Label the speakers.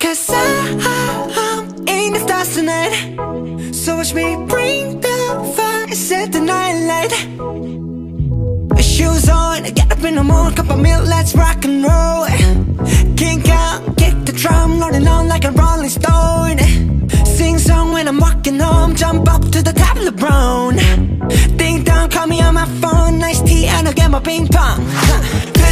Speaker 1: Cause I'm in the stars tonight. So watch me bring the fire, set the night light. Shoes on, get up in the morning, cup of milk, let's rock and roll. Kink out, kick the drum, rolling on like a rolling stone. Sing song when I'm walking home, jump up to the top of LeBron. Ding dong, call me on my phone, nice tea and I'll get my ping pong.